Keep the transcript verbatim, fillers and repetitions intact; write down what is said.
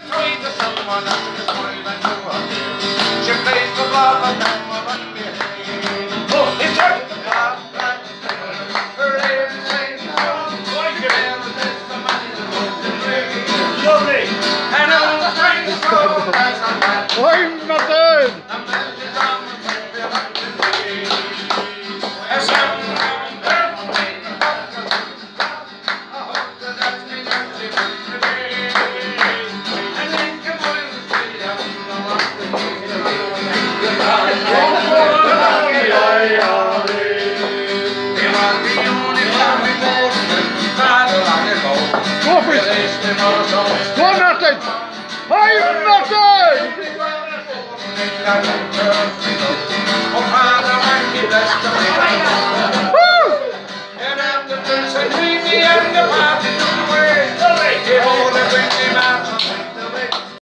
sweet to someone else is mine and you are here. She plays the ball and then we'll run behind. Oh, it's her! Her name is Lady Song. Like it. Lovely. And all the strings go as a man. I'm not dead! And then she's on the train behind the day. And some round there will be the doctor. I hope that that's me that she wants to be. And then come on the street out in the rock. Go for it! Go on, Martin! I'm not dead! Woo! And after this, I leave the end of